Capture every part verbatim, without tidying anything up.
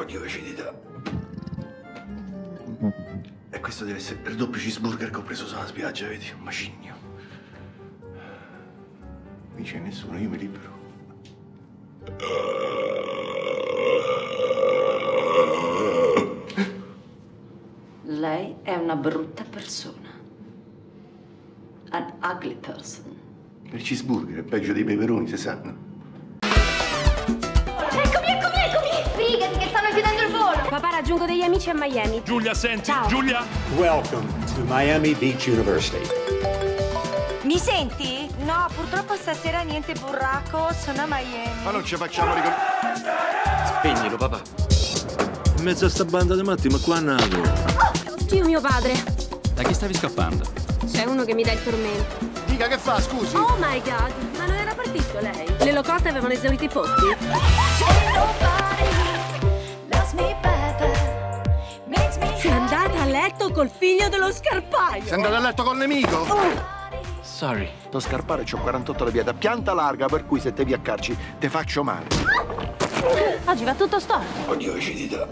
Odio l'acidità. E questo deve essere il doppio cheeseburger che ho preso sulla spiaggia, vedi? Un macigno. Non c'è nessuno, io mi libero. Lei è una brutta persona. An ugly person. Il cheeseburger è peggio dei peperoni, si sanno. Eccomi, eccomi, eccomi! Sbrigati che stanno chiudendo il volo! Papà, raggiungo degli amici a Miami. Giulia, senti, Ciao. Giulia! Welcome to Miami Beach University. Mi senti? No, purtroppo stasera niente burraco, sono a Miami. Ma non ci facciamo riconoscere. Spegnilo, papà. In mezzo a sta banda di matti, ma qua è nato. Oddio, mio padre. Da chi stavi scappando? C'è uno che mi dà il tormento. Dica che fa, scusi? Oh my god, ma non era partito lei? Le low cost avevano esaurito i posti? Sei andata a letto col figlio dello scarpaio! Sei andato a letto col nemico? Oh. Sorry. Lo scarpare c'ho quarantotto di piede, pianta larga, per cui se te vi accarci te faccio male. Oggi va tutto storto. Odio l'acidità.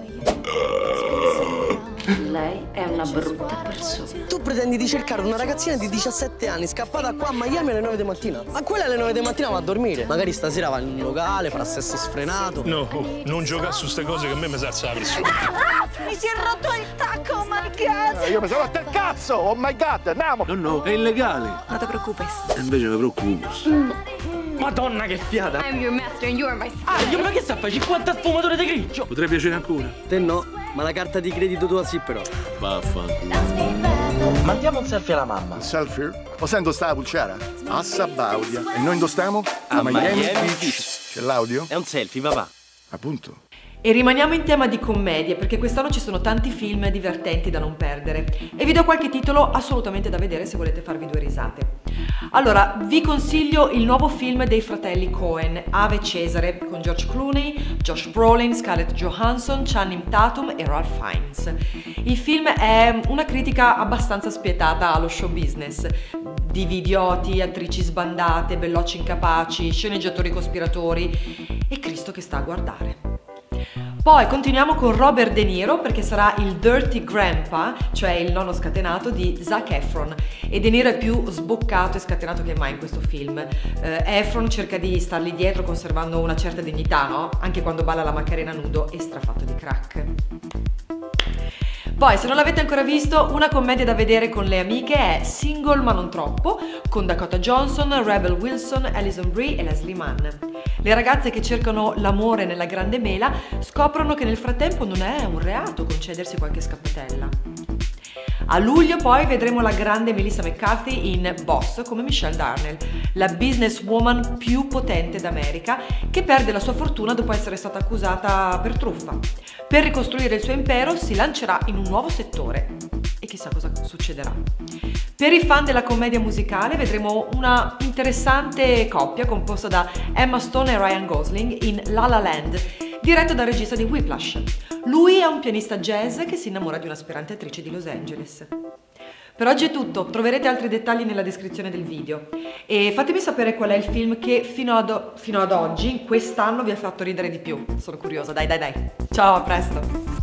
Lei è una brutta persona. Tu pretendi di cercare una ragazzina di diciassette anni scappata qua a Miami alle nove di mattina. Ma quella alle nove di mattina va a dormire. Magari stasera va in un locale, farà sesso sfrenato. No, non giocare su ste cose che a me mi salza la pressione. Ah, mi si è rotto il tacco, oh my god! Eh, io mi sono rotto il cazzo! Oh my god, andiamo! No, no, è illegale. Non ti preoccupes. E invece mi preoccupo. Madonna che fiata! I'm your master and you are my Ah, io ma che sta a fare? cinquanta sfumature di grigio! Potrei piacere ancora. Te no, ma la carta di credito tua sì però. Vaffanculo. Mandiamo un selfie alla mamma. Un selfie? O sento sta la pulciara? A Sabaudia. E noi indostiamo? A Miami Beach. C'è l'audio? È un selfie, papà. Appunto. E rimaniamo in tema di commedie, perché quest'anno ci sono tanti film divertenti da non perdere. E vi do qualche titolo assolutamente da vedere se volete farvi due risate. Allora, vi consiglio il nuovo film dei fratelli Coen, Ave Cesare, con George Clooney, Josh Brolin, Scarlett Johansson, Channing Tatum e Ralph Fiennes. Il film è una critica abbastanza spietata allo show business. Divi idioti, attrici sbandate, bellocci incapaci, sceneggiatori cospiratori e Cristo che sta a guardare. Poi continuiamo con Robert De Niro perché sarà il Dirty Grandpa, cioè il nonno scatenato di Zac Efron, e De Niro è più sboccato e scatenato che mai in questo film. Eh, Efron cerca di stargli dietro conservando una certa dignità, no? Anche quando balla la Macarena nudo e strafatto di crack. Poi, se non l'avete ancora visto, una commedia da vedere con le amiche è Single ma non troppo, con Dakota Johnson, Rebel Wilson, Alison Brie e Leslie Mann. Le ragazze che cercano l'amore nella grande mela scoprono che nel frattempo non è un reato concedersi qualche scappatella. A luglio poi vedremo la grande Melissa McCarthy in Boss come Michelle Darnell, la businesswoman più potente d'America che perde la sua fortuna dopo essere stata accusata per truffa. Per ricostruire il suo impero si lancerà in un nuovo settore e chissà cosa succederà. Per i fan della commedia musicale vedremo una interessante coppia composta da Emma Stone e Ryan Gosling in La La Land, diretto dal regista di Whiplash. Lui è un pianista jazz che si innamora di un'aspirante attrice di Los Angeles. Per oggi è tutto, troverete altri dettagli nella descrizione del video e fatemi sapere qual è il film che fino ad, fino ad oggi, in quest'anno, vi ha fatto ridere di più. Sono curiosa, dai dai dai. Ciao, a presto!